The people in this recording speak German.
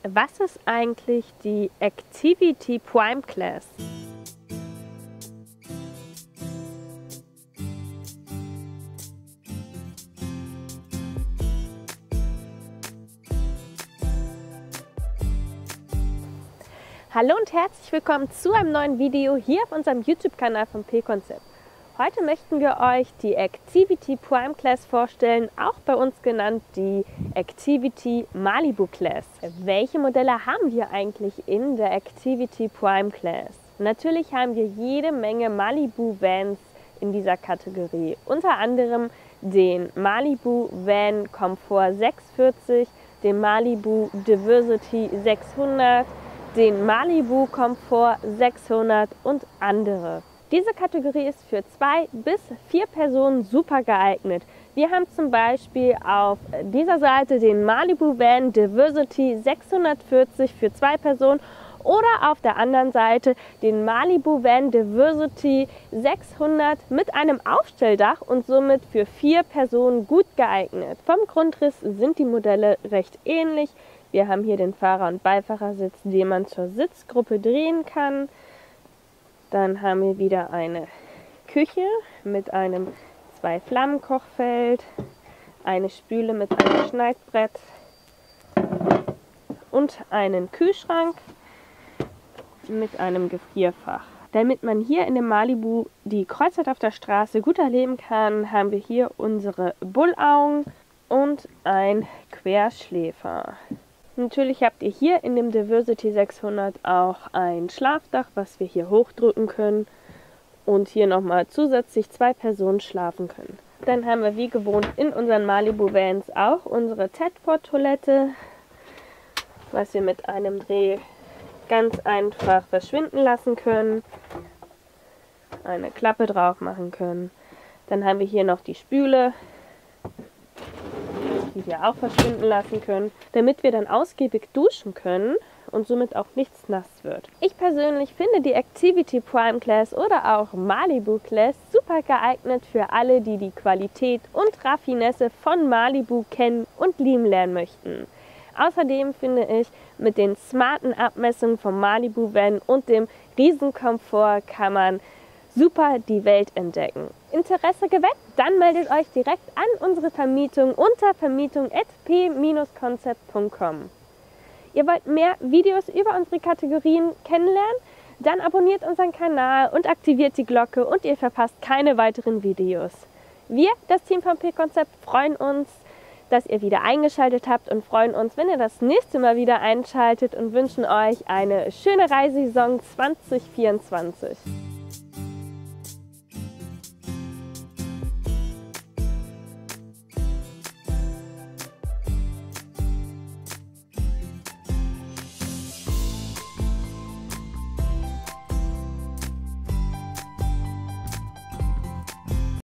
Was ist eigentlich die Activity Prime Class? Hallo und herzlich willkommen zu einem neuen Video hier auf unserem YouTube-Kanal von P-Concept. Heute möchten wir euch die Activity Prime Class vorstellen, auch bei uns genannt die Activity Malibu Class. Welche Modelle haben wir eigentlich in der Activity Prime Class? Natürlich haben wir jede Menge Malibu Vans in dieser Kategorie, unter anderem den Malibu Van Comfort 640, den Malibu Diversity 600, den Malibu Comfort 600 und andere. Diese Kategorie ist für 2 bis 4 Personen super geeignet. Wir haben zum Beispiel auf dieser Seite den Malibu Van Diversity 640 für 2 Personen oder auf der anderen Seite den Malibu Van Diversity 600 mit einem Aufstelldach und somit für 4 Personen gut geeignet. Vom Grundriss sind die Modelle recht ähnlich. Wir haben hier den Fahrer- und Beifahrersitz, den man zur Sitzgruppe drehen kann. Dann haben wir wieder eine Küche mit einem 2-Flammen-Kochfeld, eine Spüle mit einem Schneidbrett und einen Kühlschrank mit einem Gefrierfach. Damit man hier in dem Malibu die Kreuzfahrt auf der Straße gut erleben kann, haben wir hier unsere Bullaugen und ein Querschläfer. Natürlich habt ihr hier in dem Diversity 600 auch ein Schlafdach, was wir hier hochdrücken können und hier nochmal zusätzlich 2 Personen schlafen können. Dann haben wir wie gewohnt in unseren Malibu Vans auch unsere Tedford-Toilette, was wir mit einem Dreh ganz einfach verschwinden lassen können, eine Klappe drauf machen können. Dann haben wir hier noch die Spüle, die wir auch verschwinden lassen können, damit wir dann ausgiebig duschen können und somit auch nichts nass wird. Ich persönlich finde die Activity Prime Class oder auch Malibu Class super geeignet für alle, die die Qualität und Raffinesse von Malibu kennen und lieben lernen möchten. Außerdem finde ich, mit den smarten Abmessungen vom Malibu Van und dem Riesenkomfort kann man super die Welt entdecken. Interesse geweckt? Dann meldet euch direkt an unsere Vermietung unter vermietung@p-concept.com. Ihr wollt mehr Videos über unsere Kategorien kennenlernen? Dann abonniert unseren Kanal und aktiviert die Glocke und ihr verpasst keine weiteren Videos. Wir, das Team von P-Concept, freuen uns, dass ihr wieder eingeschaltet habt und freuen uns, wenn ihr das nächste Mal wieder einschaltet und wünschen euch eine schöne Reissaison 2024.